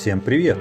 Всем привет!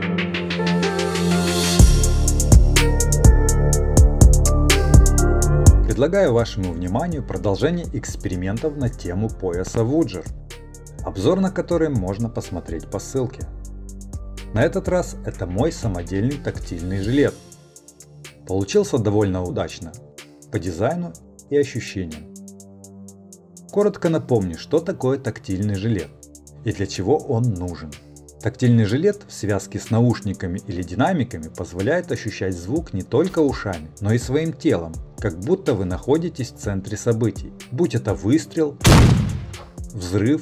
Предлагаю вашему вниманию продолжение экспериментов на тему пояса Voyager, обзор на который можно посмотреть по ссылке. На этот раз это мой самодельный тактильный жилет. Получился довольно удачно по дизайну и ощущениям. Коротко напомню, что такое тактильный жилет и для чего он нужен. Тактильный жилет в связке с наушниками или динамиками позволяет ощущать звук не только ушами, но и своим телом, как будто вы находитесь в центре событий, будь это выстрел, взрыв,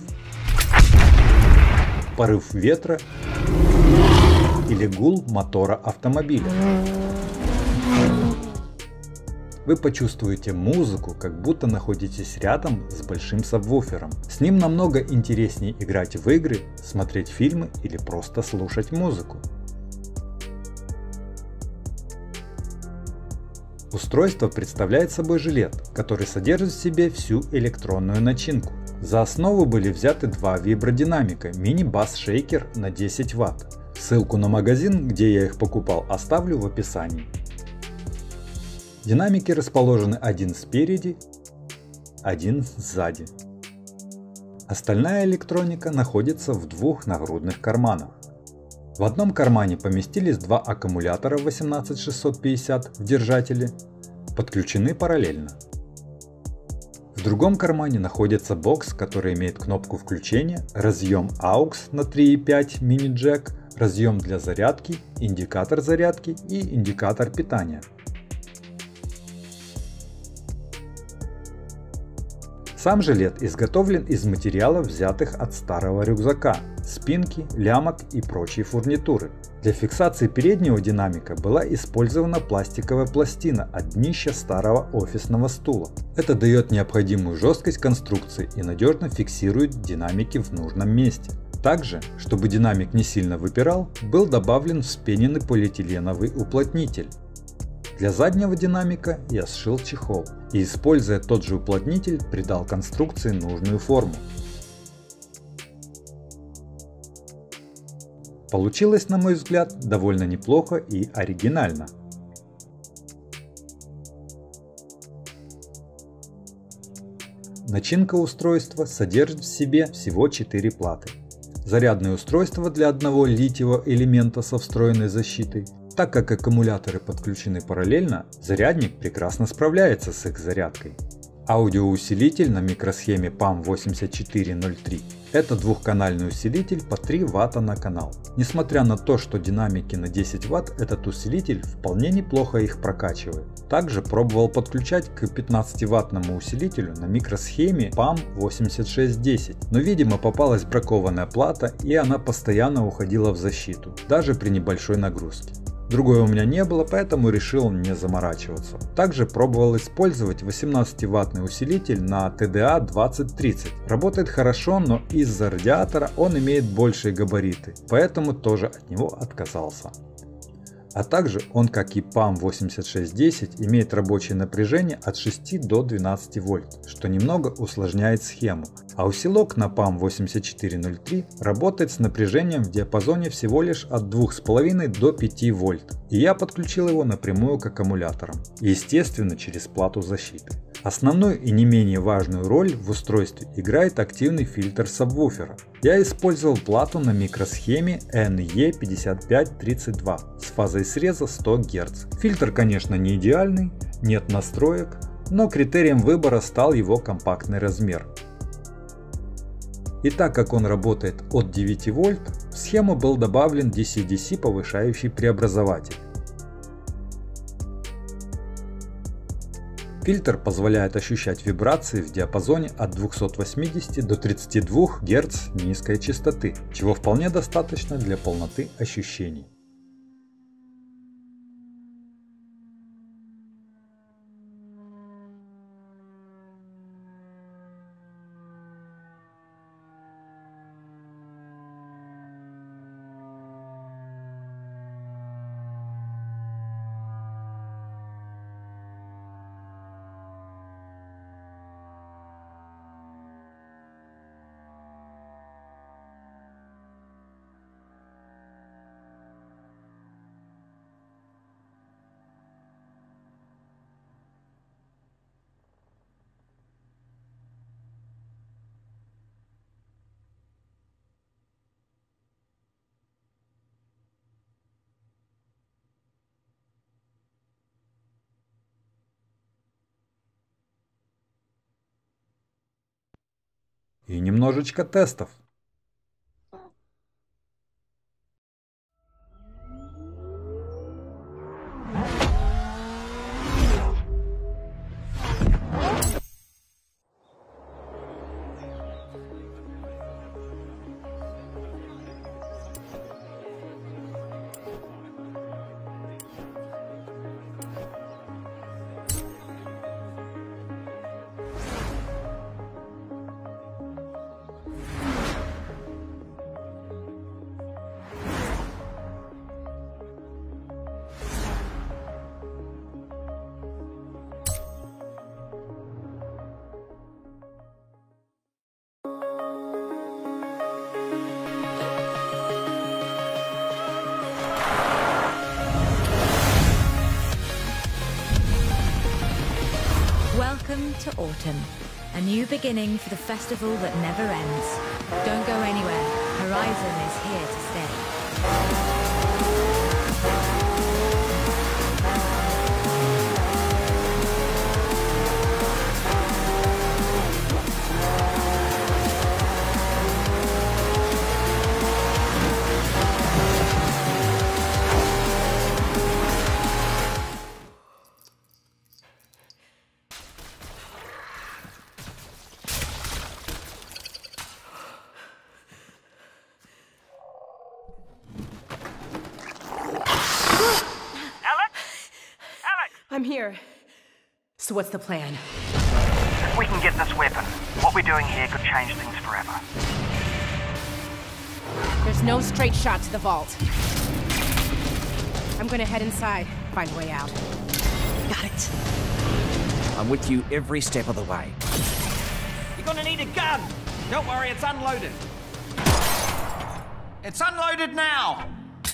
порыв ветра или гул мотора автомобиля. Вы почувствуете музыку, как будто находитесь рядом с большим сабвуфером. С ним намного интереснее играть в игры, смотреть фильмы или просто слушать музыку. Устройство представляет собой жилет, который содержит в себе всю электронную начинку. За основу были взяты два вибродинамика мини-бас шейкер на 10 Вт. Ссылку на магазин, где я их покупал, оставлю в описании. Динамики расположены один спереди, один сзади. Остальная электроника находится в двух нагрудных карманах. В одном кармане поместились два аккумулятора 18650 в держателе, подключены параллельно. В другом кармане находится бокс, который имеет кнопку включения, разъем AUX на 3.5 мини-джек, разъем для зарядки, индикатор зарядки и индикатор питания. Сам жилет изготовлен из материалов, взятых от старого рюкзака, спинки, лямок и прочей фурнитуры. Для фиксации переднего динамика была использована пластиковая пластина от днища старого офисного стула. Это дает необходимую жесткость конструкции и надежно фиксирует динамики в нужном месте. Также, чтобы динамик не сильно выпирал, был добавлен вспененный полиэтиленовый уплотнитель. Для заднего динамика я сшил чехол и, используя тот же уплотнитель, придал конструкции нужную форму. Получилось, на мой взгляд, довольно неплохо и оригинально. Начинка устройства содержит в себе всего 4 платы. Зарядное устройство для одного литиевого элемента со встроенной защитой. Так как аккумуляторы подключены параллельно, зарядник прекрасно справляется с их зарядкой. Аудиоусилитель на микросхеме PAM8403. Это двухканальный усилитель по 3 Вт на канал. Несмотря на то, что динамики на 10 Вт, этот усилитель вполне неплохо их прокачивает. Также пробовал подключать к 15-ваттному усилителю на микросхеме PAM8610, но видимо попалась бракованная плата и она постоянно уходила в защиту, даже при небольшой нагрузке. Другой у меня не было, поэтому решил не заморачиваться. Также пробовал использовать 18-ваттный усилитель на TDA 2030. Работает хорошо, но из-за радиатора он имеет большие габариты, поэтому тоже от него отказался. А также он, как и PAM8610, имеет рабочее напряжение от 6 до 12 вольт, что немного усложняет схему. А усилок на PAM8403 работает с напряжением в диапазоне всего лишь от 2,5 до 5 вольт. И я подключил его напрямую к аккумуляторам, естественно через плату защиты. Основную и не менее важную роль в устройстве играет активный фильтр сабвуфера. Я использовал плату на микросхеме NE5532 с фазой среза 100 Гц. Фильтр, конечно, не идеальный, нет настроек, но критерием выбора стал его компактный размер. И так как он работает от 9 вольт, в схему был добавлен DC-DC повышающий преобразователь. Фильтр позволяет ощущать вибрации в диапазоне от 280 до 32 Гц низкой частоты, чего вполне достаточно для полноты ощущений. и немножечко тестов. Welcome to autumn, a new beginning for the festival that never ends. Don't go anywhere, Horizon is here to stay. I'm here. So what's the plan? If we can get this weapon, what we're doing here could change things forever. There's no straight shot to the vault. I'm gonna head inside, find a way out. Got it. I'm with you every step of the way. You're gonna need a gun! Don't worry, it's unloaded. It's unloaded now!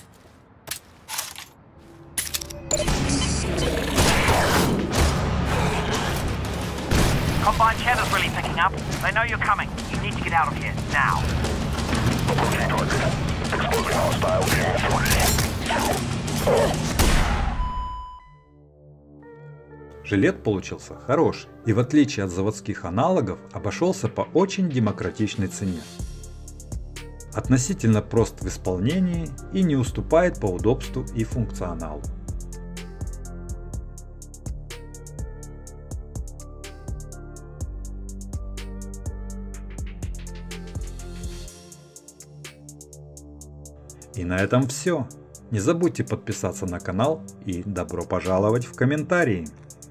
Combine chatter's really picking up. They know you're coming. You need to get out of here, now. Жилет получился хороший и в отличие от заводских аналогов обошелся по очень демократичной цене. Относительно прост в исполнении и не уступает по удобству и функционалу. И на этом все. Не забудьте подписаться на канал и добро пожаловать в комментарии.